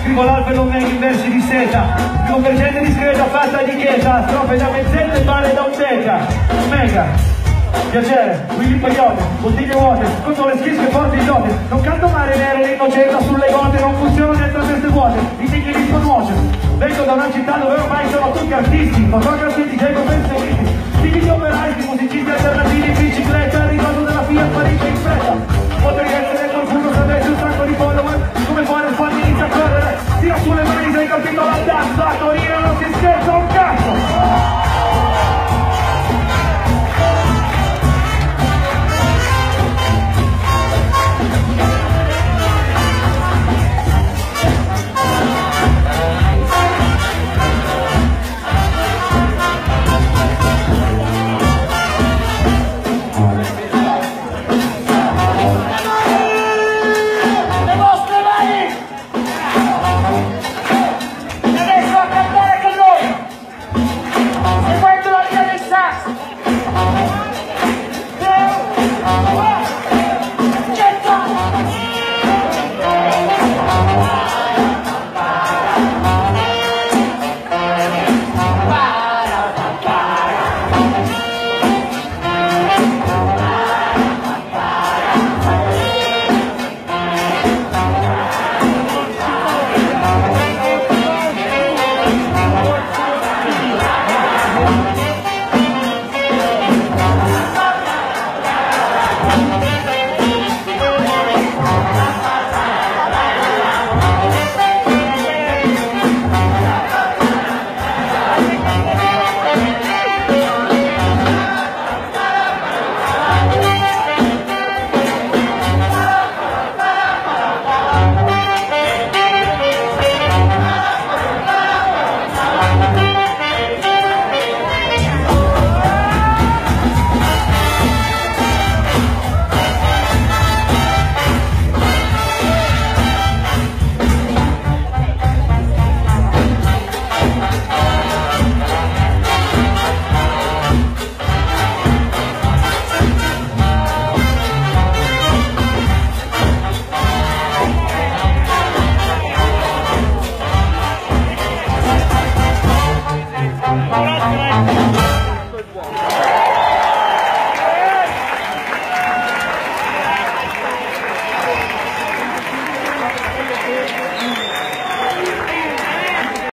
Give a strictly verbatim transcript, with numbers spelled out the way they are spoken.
Scrivo l'albero omega in versi di seta, convergente discreta fatta di chiesa, strofe da mezzetta e balle da un'teca. Omega, piacere, Willy Peyote, bottiglie vuote, contro le schische forti dote. Non canto mare nero, l'innocenza sulle gote, non funziono dentro teste vuote, i nichilismo nuoce. Vengo da una città dove ormai sono tutti artisti, fotografi, D J, professionisti, tipici operai, musicisti alternativi, bicicletta, il ricordo della Fiat Parigi in fretta. Potrei essere qualcuno se avessi un sacco di follower, come fare il fan inizia a correre, tira sulle mani se hai capito la